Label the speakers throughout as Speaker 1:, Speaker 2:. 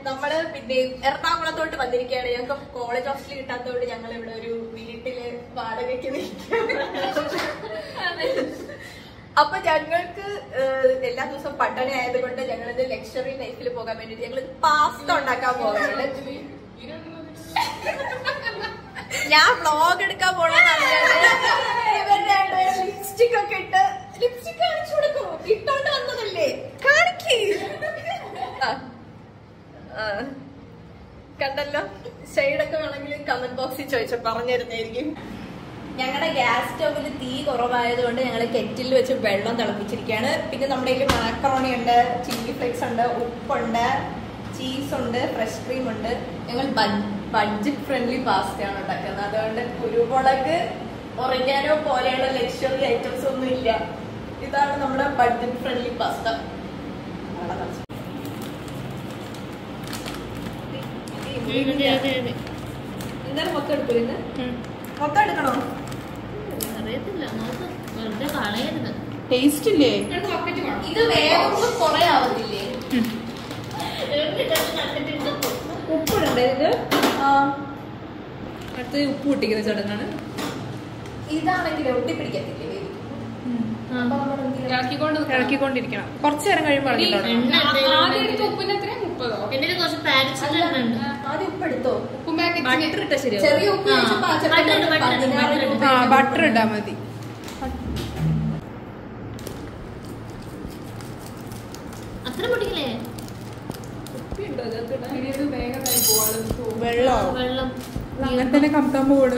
Speaker 1: നമ്മള് പിന്നെ എറണാകുളത്തോട്ട് വന്നിരിക്കുകയാണ്. ഞങ്ങൾക്ക് കോളേജ് ഹോസ്റ്റലിൽ കിട്ടാത്തതുകൊണ്ട് ഞങ്ങൾ ഇവിടെ ഒരു വീട്ടില് വാടകയ്ക്ക് അപ്പൊ ഞങ്ങൾക്ക് എല്ലാ ദിവസവും പട്ടണ ആയതുകൊണ്ട് ഞങ്ങളിത് ലക്ഷറി ലൈഫിൽ പോകാൻ വേണ്ടിട്ട് ഞങ്ങൾ പാസ്ത ഉണ്ടാക്കാൻ പോകാറുണ്ട്. ഞാൻ വ്ളോഗ് എടുക്കാൻ പോണെന്നാണ്. ലിപ്സ്റ്റിക് ഒക്കെ ഇട്ട് ലിപ്സ്റ്റിക് കാണിച്ചു കൊടുക്കും. ഇട്ടോണ്ട് വന്നതല്ലേ, കാണിക്കേ. കണ്ടല്ലോ, ഷെയ്ഡൊക്കെ വേണമെങ്കിൽ കമന്റ് ബോക്സിൽ ചോദിച്ചോ, പറഞ്ഞിരുന്നായിരിക്കും. ഞങ്ങളുടെ ഗ്യാസ് സ്റ്റൗവിൽ തീ കുറവായതുകൊണ്ട് ഞങ്ങൾ കെറ്റിൽ വെച്ച് വെള്ളം തിളപ്പിച്ചിരിക്കുകയാണ്. പിന്നെ നമ്മുടെ കയ്യിൽ മാക്രോണി ഉണ്ട്, ചില്ലി ഫ്ലേക്സ് ഉണ്ട്, ഉപ്പുണ്ട്, ചീസ് ഉണ്ട്, ഫ്രഷ് ക്രീം ഉണ്ട്. ഞങ്ങൾ ബഡ്ജറ്റ് ഫ്രണ്ട്ലി പാസ്തയാണ് ഉണ്ടാക്കുന്നത്. അതുകൊണ്ട് കുരുമുളക് ഒറിഗാനോ പോലെയുള്ള ലക്ഷറി ഐറ്റംസ് ഒന്നും ഇല്ല. ഇതാണ് നമ്മുടെ ബഡ്ജറ്റ് ഫ്രണ്ട്ലി പാസ്ത. എന്തായാലും മൊത്തം എടുക്കില്ല. മൊത്തം എടുക്കണോ?
Speaker 2: ടേസ്റ്റ് ഇല്ലേ?
Speaker 1: ഇത് വേഗം കുറെ ആവത്തില്ലേ? ഉപ്പിടണ്ടേ ഇത്?
Speaker 2: അടുത്ത് ഉപ്പ് പൊട്ടിക്കുന്ന ചടങ്ങാണ്.
Speaker 1: ഇതാണെങ്കിൽ ഒട്ടിപ്പിടിക്കത്തില്ലേ?
Speaker 2: ഇളക്കിക്കൊണ്ടിരിക്കണം. കുറച്ചു നേരം കഴിയുമ്പോൾ
Speaker 1: ആദ്യം ഉപ്പെടുത്തോ?
Speaker 2: ബട്ടർ
Speaker 1: ചെറിയ ഉപ്പ്
Speaker 2: ബട്ടർ ഇടാ മതി.
Speaker 3: വെള്ളം
Speaker 2: അങ്ങനെ തന്നെ കമത്താൻ പോകുന്നത്.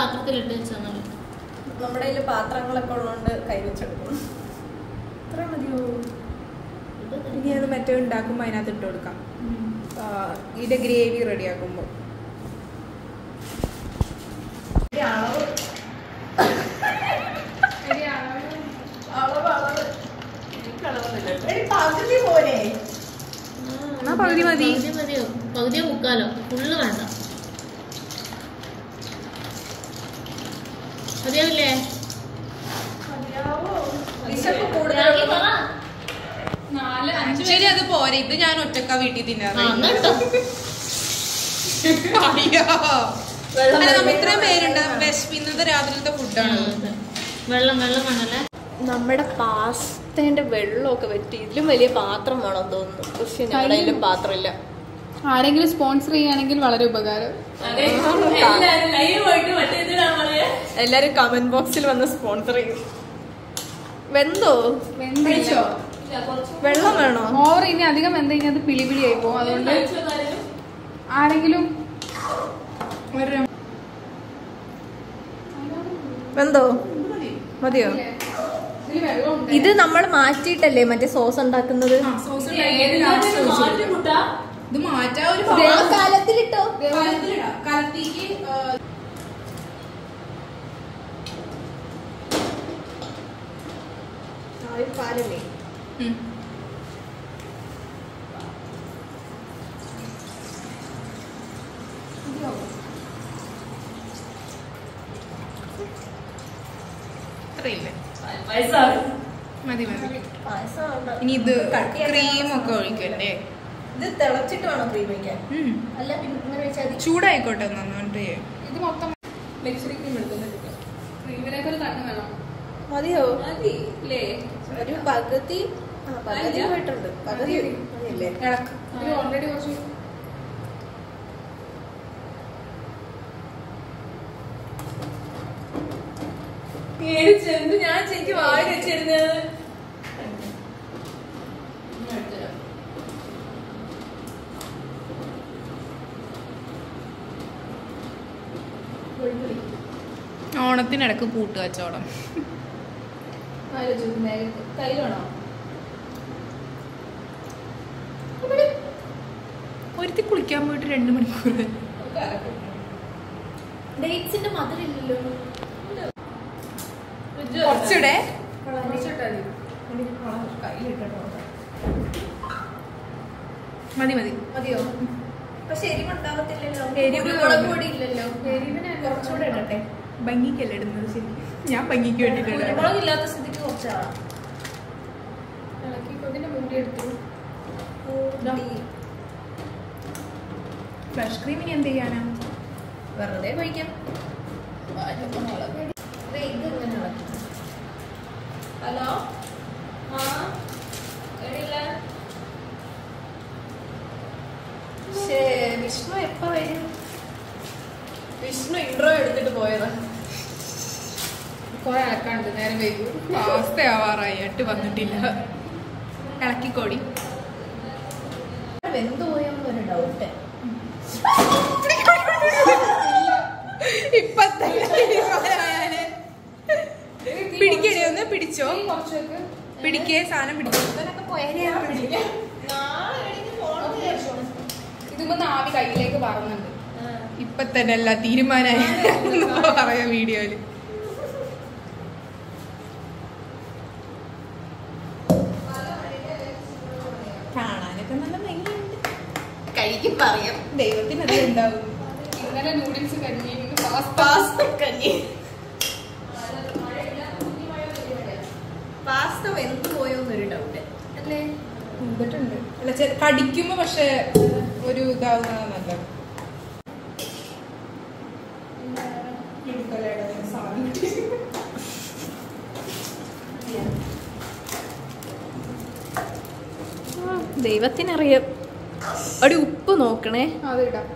Speaker 1: നമ്മുടെ കയ്യില് പാത്രങ്ങളൊക്കെ ഉള്ളതുകൊണ്ട് കൈവച്ചെടുക്കും. ഇത്ര മതിയോ?
Speaker 2: ഇനി അത് മറ്റേ ഉണ്ടാക്കുമ്പോ അതിനകത്ത് ഇട്ട് കൊടുക്കാം. ഇതിന്റെ ഗ്രേവി റെഡി ആക്കുമ്പോ പകുതി മതി.
Speaker 3: പകുതിയോ മുക്കാലോ, ഫുള്ള് വേണ്ട. മതിയാവില്ലേ?
Speaker 2: ശരി, അത് പോരെ. ഇത് ഞാൻ ഒറ്റക്ക വീട്ടിൽ തിന്നാറ്. ഇത്രയും പേരുണ്ട്. ഇന്നത്തെ രാത്രിയിലത്തെ ഫുഡാണ്.
Speaker 3: വെള്ളം വേണല്ലേ?
Speaker 1: നമ്മുടെ പാസ്തേന്റെ വെള്ളമൊക്കെ വെറ്റി. ഇതിലും വലിയ പാത്രം വേണം തോന്നുന്നു. പക്ഷെ ഞങ്ങളുടെ കയ്യിലും പാത്രമില്ല.
Speaker 2: ആരെങ്കിലും സ്പോൺസർ ചെയ്യുകയാണെങ്കിൽ വളരെ ഉപകാരം.
Speaker 1: എല്ലാരും കമന്റ് ബോക്സിൽ വന്ന് സ്പോൺസർ ചെയ്യും. വെന്തോ?
Speaker 2: വെന്തോ?
Speaker 1: വെള്ളം വേണോ?
Speaker 2: ഓവർ ഇനി അധികം വെന്ത് കഴിഞ്ഞാൽ അത് പിളിപിളി ആയി പോകും. അതുകൊണ്ട് ആരെങ്കിലും
Speaker 1: വെന്തോ? മതിയോ? ഇത് നമ്മൾ മാറ്റിയിട്ടല്ലേ മറ്റേ സോസ് ഉണ്ടാക്കുന്നത്?
Speaker 2: ഇത് മാറ്റാ. ഒരു
Speaker 1: കാലത്തിലിട്ടോ?
Speaker 2: കാലത്തേക്ക്
Speaker 1: പാലല്ലേ?
Speaker 2: മതി. ഇനി ഇത് ക്രീമൊക്കെ ഒഴിക്കണ്ടേ?
Speaker 1: ഇത് തിളച്ചിട്ട് വേണം ക്രീം ഒഴിക്കാൻ. അല്ല പിന്നെ ഇങ്ങനെ വെച്ചാൽ
Speaker 2: ചൂടായിക്കോട്ടെ. നന്നായിട്ട്
Speaker 1: ഇത് മൊത്തം
Speaker 2: ലക്ഷറി ക്രീം എടുക്കുന്നുണ്ട്. ക്രീമിനൊക്കെ ഒരു തണ്ണ് വേണം.
Speaker 1: മതിയോ? മതില്ലേ? ഒരു പകുതി പോയിട്ടുണ്ട്. പകുതി മതിയല്ലേ?
Speaker 2: ഓൾറെഡി കുറച്ച്
Speaker 1: ഞാൻ ശരിക്ക് വാഴ വെച്ചിരുന്നത്.
Speaker 2: ഓണത്തിനിടക്ക് പൂട്ട് കച്ചവടം.
Speaker 1: കയ്യിലാണോ?
Speaker 2: ഒരുത്തി കുളിക്കാൻ പോയിട്ട് 2 മണിക്കൂർ.
Speaker 1: ഡേറ്റ്സിന്റെ മധുരമില്ലല്ലോ.
Speaker 2: കുറച്ചുകൂടെ മതി.
Speaker 1: മതിയോ? പക്ഷെ എരിവുണ്ടാവത്തില്ലല്ലോ.
Speaker 2: എരിവ്
Speaker 1: കൂടി ഇല്ലല്ലോ. എരിവിന് കുറച്ചുകൂടെ ഇടട്ടെ.
Speaker 2: ഭംഗിക്കല്ല ഇടുന്നത്. ശരി, ഞാൻ ഭംഗിക്ക് വേണ്ടിട്ട്
Speaker 1: കുരുമുളകില്ലാത്ത സ്ഥിതിക്ക് കുറച്ചാണ്.
Speaker 2: മൂടി എടുത്തു. ഫ്രഷ് ക്രീം ഇനി എന്ത് ചെയ്യാനാ?
Speaker 1: വെറുതെ കഴിക്കാം. ഹലോ, വിഷ്ണു എപ്പോ വരും? വിഷ്ണു ഇൻട്രോ എടുത്തിട്ട് പോയതാ.
Speaker 2: കുറെ ഇളക്കാണ്ട്, നേരം വൈകും. പാസ്ത ആവാറായി, 8 വന്നിട്ടില്ല. ഇളക്കിക്കോടി.
Speaker 1: വെന്ത് പോയെന്നൊരു ഡൗട്ട്.
Speaker 2: ഇപ്പത്തെ പിടിക്കണേ, ഒന്ന് പിടിച്ചോ. പിടിക്കേ, സാധനം പിടിക്കോ.
Speaker 4: ഇതുമ്പോ ആവി കയ്യിലേക്ക് പറഞ്ഞുണ്ട്.
Speaker 2: ഇപ്പൊ തന്നെ അല്ല തീരുമാനമായി പറയാ വീഡിയോയില്. കാണാനൊക്കെ നല്ല ഭംഗിയുണ്ട്.
Speaker 1: കഴിക്കും പറയാം.
Speaker 2: ദൈവത്തിന് അത് ഉണ്ടാവും.
Speaker 4: ഇന്നലെ നൂഡിൽസ് കഞ്ഞി,
Speaker 1: പാസ്ത കഞ്ഞി. പാസ്ത വെന്ത് പോയോന്നൊരു ഡൗട്ട് അല്ലേ?
Speaker 2: ചെയ്തിട്ടുണ്ട്. അല്ല, കടിക്കുമ്പോ പക്ഷെ ഒരു ഇതാവുന്നതാണ് നല്ലത്.
Speaker 1: ദൈവത്തിനറിയാം. അവിടെ ഉപ്പ് നോക്കണേ.
Speaker 4: അതിടാം.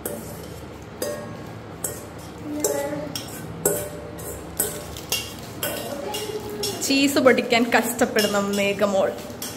Speaker 1: ചീസ് പൊടിക്കാൻ കഷ്ടപ്പെടുന്ന മേഘമോൾ.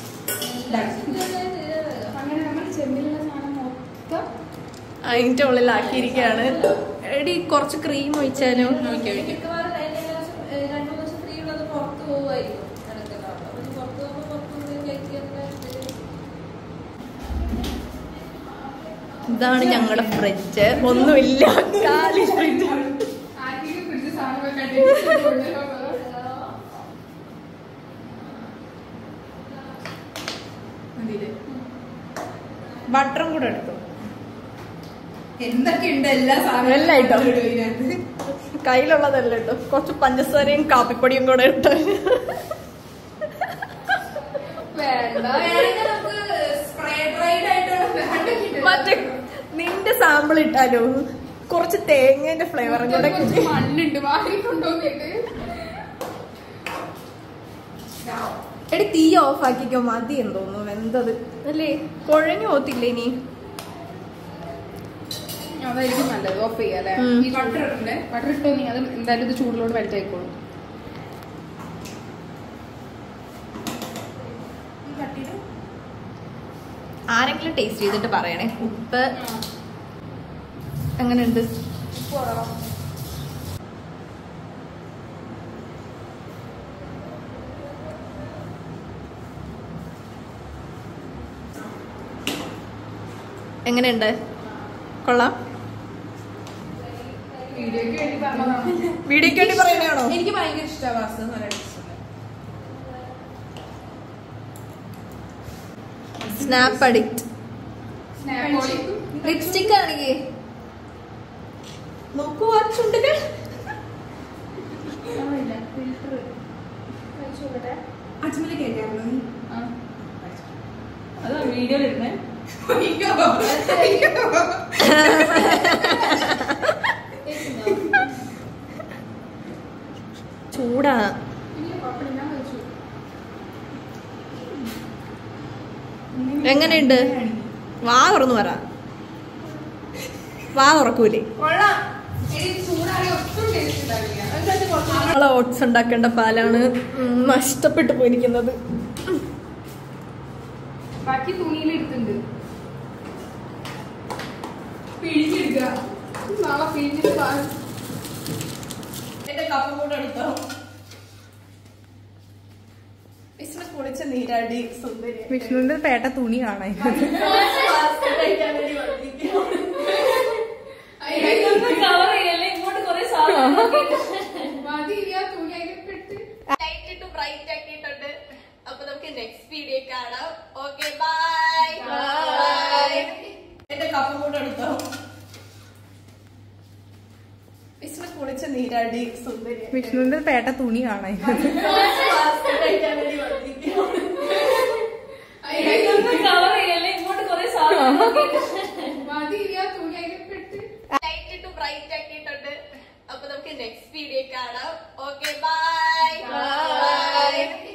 Speaker 4: അങ്ങനെ നമ്മൾ ചെമ്പിലുള്ള സാധനം മൊത്തം
Speaker 1: അതിന്റെ ഉള്ളിലാക്കിയിരിക്കുകയാണ്. എടി കുറച്ച് ക്രീം ഒഴിച്ചാലോ? ഇതാണ് ഞങ്ങളുടെ ഫ്രിഡ്ജ്. ഒന്നുമില്ല, കാലി ഫ്രിഡ്ജ്.
Speaker 4: ആർക്കെങ്കിലും ഫ്രിഡ്ജ് സാധനം കണ്ടിട്ട്
Speaker 2: ബട്ടറും കൂടെ എടുത്തു. എന്തൊക്കെയുണ്ട് എല്ലാ
Speaker 1: എല്ലാം ഇട്ടോ. കയ്യിലുള്ളതല്ല ഇട്ടോ. കുറച്ച് പഞ്ചസാരയും കാപ്പിപ്പൊടിയും കൂടെ ഇട്ടോ. മറ്റേ നിന്റെ സാമ്പിൾ ഇട്ടാലോ? കുറച്ച് തേങ്ങേന്റെ ഫ്ലേവറും കൂടെ.
Speaker 4: മണ്ണുണ്ട് വാങ്ങിക്കൊണ്ടോന്നിട്ട്.
Speaker 1: എടി തീ ഓഫ് ആക്കിക്കോ. മതി എന്തോന്നു വെന്തത് അല്ലേ? കുഴഞ്ഞു പോത്തില്ലേ ഇനി?
Speaker 4: അതായിരിക്കും നല്ലത്. ഓഫ് ചെയ്യാം അല്ലേ? ഈ ബട്ടർ ഇട്ടേ, ബട്ടർ ഇട്ടോ നീ. അത് എന്തായാലും ഇത് ചൂടിലോട് വലിച്ചായിക്കോളും.
Speaker 1: ആരെങ്കിലും ടേസ്റ്റ് ചെയ്തിട്ട് പറയണേ. ഉപ്പ് എങ്ങനെയുണ്ട്? എങ്ങനെയുണ്ട്? കൊള്ളാം.
Speaker 4: വീഡിയോക്ക് വേണ്ടി പറഞ്ഞതാണ്.
Speaker 1: വീഡിയോക്ക് വേണ്ടി പറയണോ?
Speaker 2: എനിക്ക് ഭയങ്കര ഇഷ്ടമാണ്. നല്ല
Speaker 1: സ്നാപ്പ് അഡിക്റ്റ്.
Speaker 4: സ്നാപ്പ്
Speaker 1: ലിപ്സ്റ്റിക് ആണെങ്കിൽ നോക്കൂ ആ ചുണ്ടുകൾ.
Speaker 2: അച്ഛനെ കേട്ടായിരുന്നു.
Speaker 4: അതാ വീഡിയോയിലിരുന്നേ.
Speaker 1: ചൂടാ. എങ്ങനെയുണ്ട്? വാ തുറന്നു പറ. വാ തുറക്കൂലേ? നമ്മളെ ഓട്സ് ഉണ്ടാക്കേണ്ട പാലാണ് നഷ്ടപ്പെട്ടു പോയിരിക്കുന്നത്.
Speaker 4: ബാക്കി തുണിയിലെടുത്തുണ്ട്. പിഴിഞ്ഞെടുക്കുക. നാളെ പിഴിഞ്ഞിട്ട്
Speaker 1: എന്റെ കപ്പ കൂടെ എടുത്തോ. ബിസിനസ് പൊളിച്ച നീരാടി സുന്ദരി.
Speaker 2: വിഷ്ണുവിന്റെ പേട്ട തുണി കാണാൻ.
Speaker 1: ബ്രൈറ്റ് ആക്കിയിട്ടുണ്ട്. അപ്പൊ നമുക്ക് നെക്സ്റ്റ് വീഡിയോ കാണാം. Okay bye. എന്റെ കപ്പ കൂടെ എടുത്തോ. ബിസിനസ് പൊളിച്ച നീരാടി സുന്ദരി.
Speaker 2: വിഷ്ണുവിന്റെ പേട്ട തുണി കാണാൻ.
Speaker 4: തുണി
Speaker 1: നെക്സ്റ്റ് വീഡിയോ കാണാം. Okay by.